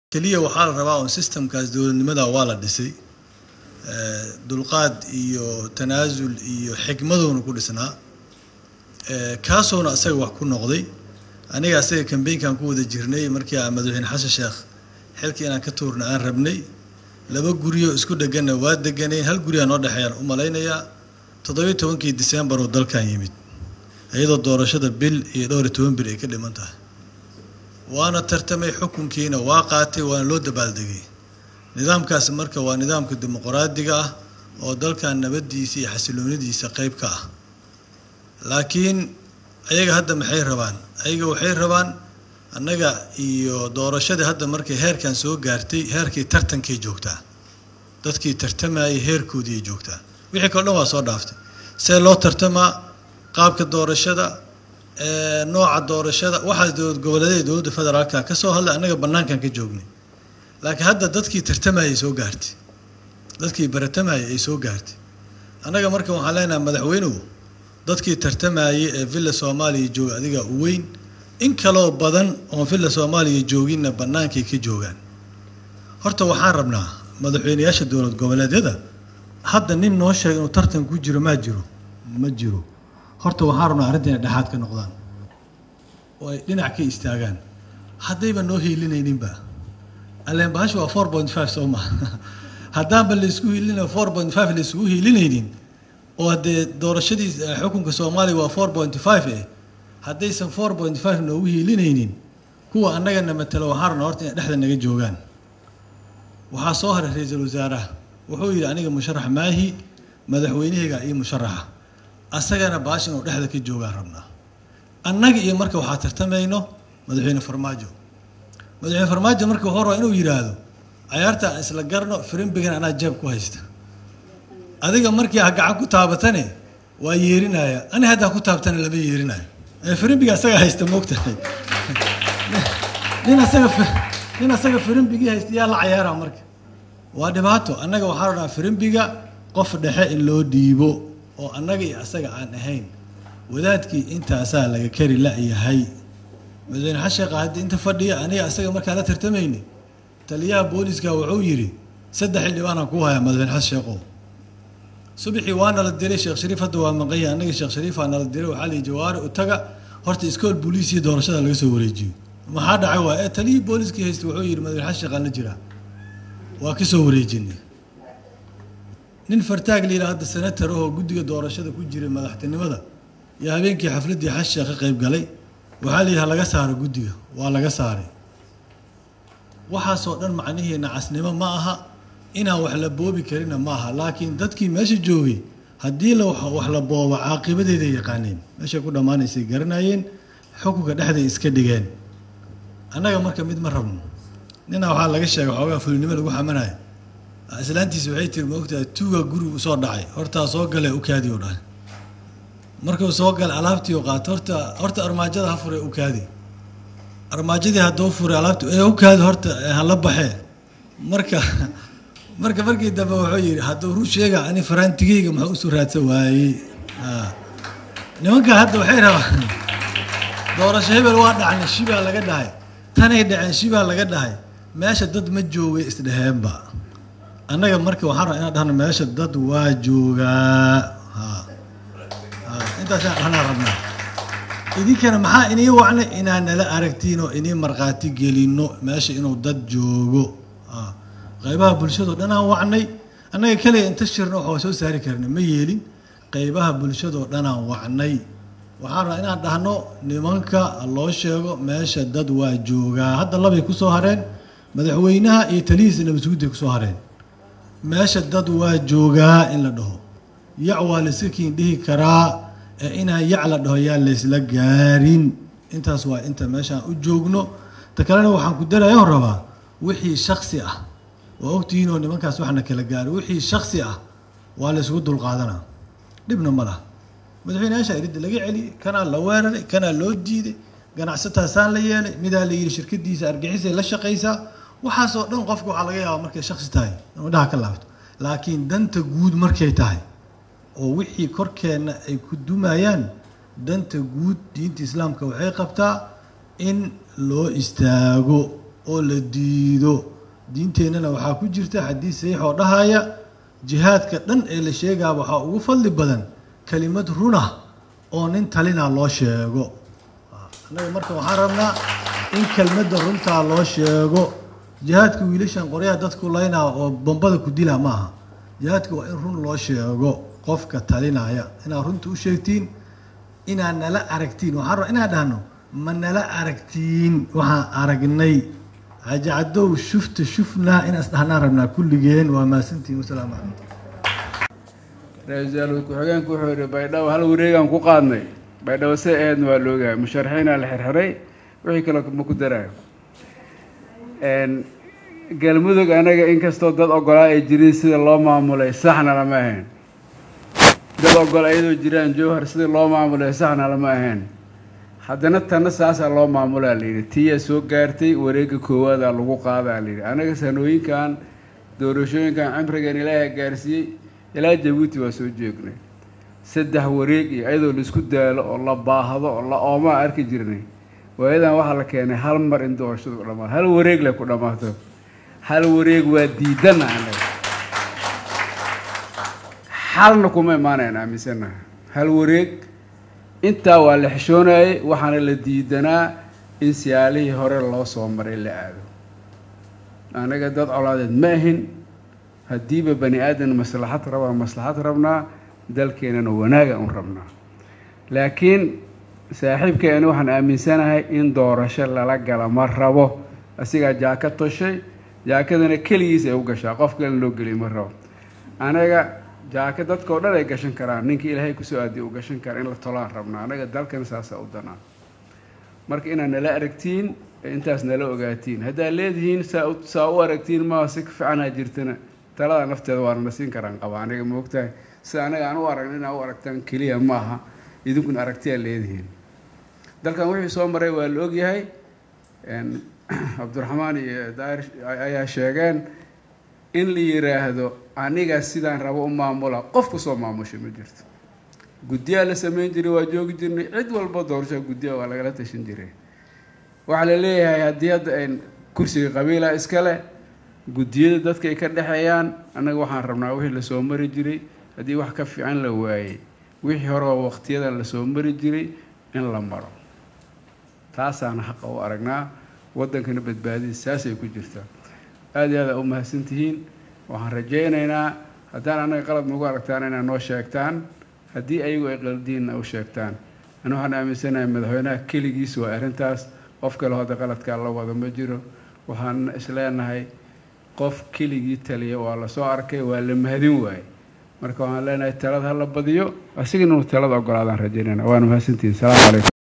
kaliya waxaa la rabaa oo systemkaas dawladnimada waa la dhisay dulqaad iyo tanaasul iyo xigmadoona ku dhisnaa kaasoona asaga wax ku noqday aniga asaga campaign-kan ku wada jirnay markii aan madaxweyne xasan sheekh xilkii inaan ka tuurna aan rabnay laba guriyo isku dhaganna waa deganeen hal guri aan oo dhaxayaan u malaynayaa 17kii December oo dalkan yimid ayadoo doorashada bil iyo 12 bil ay ka dhiman tahay waana tartamay xukunkiina waa qaatay waana loo dabaaldegay nidaamkaas marka waa nidaamka dimuqraadiga ah oo dalkan nabadiisa iyo xasiloonidiisa qayb ka ah laakiin ayaga hadda maxay rabaan ayaga waxay rabaan annaga iyo doorashada hadda markay heerkan soo gaartay heerkii tartankay joogtaa dadkii tartamayay heerkoodii joogtaa wixii kale waa soo dhaaftay see loo tartamaa qaabka doorashada nooca doorashada waxa dowladda federaalka ka soo hadlay anaga banaankan ka joognay laakiin hadda dadkii tartamayay soo gaartay dadkii baratamayay ay soo gaartay anaga marka waxaan leenahay madaxweynuhu dadkii tartamayay ee villa Soomaaliya jooga adiga u weyn in kale badan oo villa Soomaaliya joogina banaankii ka joogan horta waxaan rabnaa madaxweynayaasha dowlad goboleedyada hadda nin noo sheegay inuu tartan ku jiro ma jiro horta waxaan rabnaa arrintan dhaxaad ka noqdaan oo ay dhinac ka istaagaan haddayba noo hiilinayninba aleen baash waa 4.5 Soomaa haddaan bal isku hiilina 4.5 la isku hiilinaynin oo hadee doorashadii xukunka Soomaaliya waa 4.5 haddaysan 4.5 noo hiilinaynin kuwa annagana matalo waxaan rabnaa horta in dhexda naga joogaan waxaa soo haray ra'iisul wasaaraha wuxuu yiri aniga musharax maahi madaxweynahayga iyo musharaxa asagana baashin oo dhexda ka joogaan rabnaa annaga iyo marka waxa tartamayno madaxweyne farmaajo marka wuxuu rabaa inuu yiraahdo ciyaarta isla garno firimbigan ana jeeb ku haysta adiga markii gacan ku taabatane waa yeerinaya ani hadda ku taabtana laba yeerinayo firimbiga asaga haysta moogtahay nin asaga firimbigi haysta yaa la ciyaara marka waa dhibaato annaga waxaa rabnaa firimbiga qof dhexe in loo dhiibo oo annaga iyo asaga aan ahayn wadaadkii intaasaa laga kari la yahay madaxweyne xasan sheekh hadda inta fadhiya aniga asaga markaa la tartamayni taliyaha booliska wuxuu yiri 3 xildhibaan ku haya madaxweyne xasan sheekh subaxii waana la diray sheekh shariif hadda waa maqay aniga sheekh shariif aan la diray waxa la jawaari u taga horta iskool booliisiyo doorashada laga soo wareejiyo maxaa dhacay waa taliyaha booliska haysta wuxuu yiri madaxweyne xasan sheekh la jira waa ka soo wareejinay nin fartaag liiraad senator oo guddiga doorashada ku jiray madaxtinimada iyo habeenkii xafladii xasan sheekh qayb galay waxa la laga saaray guddiga waa laga saaray waxa soo dhan macnaheena casnimo ma aha ina wax la boobi karina ma aha laakiin dadkii meesha joogay hadii la wax la boobo caaqibadeeda yaqaaneen meesha ku dhamaanaysay garanayeen xukunka dhexda iska dhigeen anaga marka mid ma rabno nina waxa laga sheegay xoogaa fulinimo lagu xamanayo islaantiisa waxay tir moogtaa tuuga guriga soo dhacay horta soo galay u kaadi oo dhahay markuu soo gal alaabtii oo qaato horta armaajada ha furay u kaadi armaajadii hadoo furay alaabtii u kaadi horta hala baxee markii dambe wuxuu yiri haduu ruu sheega ani farantigeyga maxaa u soo raadsan waayay nimanka hadda waxay rabaan doorasho hebel waa dhacay shibaa laga dhahay tanay dhaceen shibaa laga dhahay meesha dad ma joogay isdhaheenba annaga markii waxaan rabaa inaan dhahno meesha dad waa joogaa intaas aan rabnaa idinkana maxaa inii wacnay inaan nala aragtiin oo inii marqaati gelino meesha inuu dad joogo qaybaha bulshada dhan aan wacnay annaga kaliya inta shirno waxa soo saari karnaa ma yeelin qaybaha bulshada dhan aan wacnay waxaan rabaa inaan dhahno nimanka loo sheego meesha dad waa joogaa hadda labay ku soo hareen madaxweynaha iyo taliyihiisa nabadgudda ku soo hareen meesha dad waa joogaa in la dhaho yac waa la sakiin dhihi karaa inaan yac la dhaho yaa la isla gaarin intaas waa inta meeshaan u joogno ta kalena waxaan ku darayaa rabaa wixii shakhsi ah oo ogtihiin oo nimankaas waxna kala gaaray wixii shakhsi ah waa la isku dul qaadanaa dhibna ma laha madaxweynayaasha iridda laga celi kana la weeraray kana loo diiday ganacsataasaan la yeelay midaa la yiri shirkadiisa argixisay la shaqaysaa waxaasoo dhan qofku waxa laga yaabaa markay shakhsi tahay inuu dhaha ka laabto laakiin danta guud markay tahay oo wixii korkeena ay ku dumayaan danta guud diinta islaamka waxay qabtaa in loo istaago oo la diido diinteennana waxaa ku jirta xadiis saxiix oo dhahaya jihaadka dhan ee la sheegaa waxaa ugu fadli badan kelimad runa oo nin talina loo sheego annaga marka waxaan rabnaa in kelmadda runtaa loo sheego jihaadka wiilashan qoryaha dadku laynaa oo bombada ku dila maaha jihaadka waa in run loo sheego qofka talinaya inaad runta u sheegtiin inaad nala aragtiin waxaan rabaa inaan dhahno ma nala aragtiin waxaan aragnay hajacadow shufnaa inaan isdhahnaan rabnaa kulligeen waa maasantiin wasalaamu calaykum ra-iisul ku-xigeenku wuxuu yidhi baydhabo hal wareegaan ku qaadnay baydhabo se aheedna waa la ogahay musharaxiinaa la xirxiray wixii kale ma ku daraayo galmudug anaga inkastoo dad ogolaa ay jirin sida loo maamulay saxna lama ahayn dad ogol ayadoo jiraan jowhar sida loo maamulay saxna lama ahayn haddana tanna saasaa loo maamulaa layidhi tiyaa soo gaartay wareegga koowaadaa lagu qaadaa layidhi anaga sanooyinkan doorashooyinkan cimrigan ilaaha gaarsiiyey ilaa jabuuti waa soo joognay 3 wareeg iyo ayadoo la isku daalo oo la baahdo oo la oomaa arki jirnay waayadan waxaa la keenay hal mar in doorashadu ku dhamaato hal wareeg leh ku dhamaato hal wareeg waa diidana anaga xalna kuma imaanayna aaminsanaha hal wareeg intaa waa la xishoonayay waxaana la diidanaa in siyaalihii hore loo soo maray la aado anaga dad colaadeed ma ahin haddiiba bani aadan maslaxad rabnaa dalkeenana wanaaga un rabnaa laakiin saaxiibkeena waxaan aaminsanahay in doorasho lala gala ma rabo asigaa jaaka toshay jaakadana keligiis ay u gashaa qof kale loo geliy ma rabo anaga jaaka dadkao dhan ay gashan karaan ninkii ilaahay kusoo aadiya u gashan kara in la tolaan rabnaa anaga dalkan saasa u danaa marka inaad nala aragtiin intaas nala ogaatiin haddaad leedihiin saa u aragtiin maa si ka fiicanaa jirtana talada nafteeda waana na siin karaan qaba aniga ma ogtahay sida anaga aan u aragno inaa u aragtaan keliya maaha idinkuna aragtiyaa leedihiin dalkan wixii soo maray waa la ogyahay cabdiraxmaan iyo daahir ayaa sheegeen in la yiraahdo aniga sidaan rabo u maamula qof ku soo maamusha ma jirto guddiyaa la samayn jiray waa joogi jirnay cid walba doorasho guddiya waa lagala tashan jiray waxaa la leeyahay haddii hadda kursiga qabiila iskale guddiyada dadka ay ka dhexeeyaan annaga waxaan rabnaa wixii lasoo mari jiray haddii wax ka fiican la waayey wixii hore oo waqtiyadan lasoo mari jiray in la maro taasaana xaqa u aragnaa waddankana badbaadidiisa saasay ku jirtaa aad iyo aad u mahadsantihiin waxaan rajaynaynaa haddaan annaga qalad nagu aragtaan inaad noo sheegtaan haddii ayagu ay qaldiinna u sheegtaan ana waxaan aaminsanahay madaxweynaha keligiis waa arrintaas qof kale hadda qaladkaa la wada ma jiro waxaan isleenahay qof keligii taliya waa lasoo arkay waa la mahadin waaye marka waxaan leenahay talada hala badiyo asigana uu talada ogolaadaan rajaynayna waana mahadsantihiin salaamu calaykum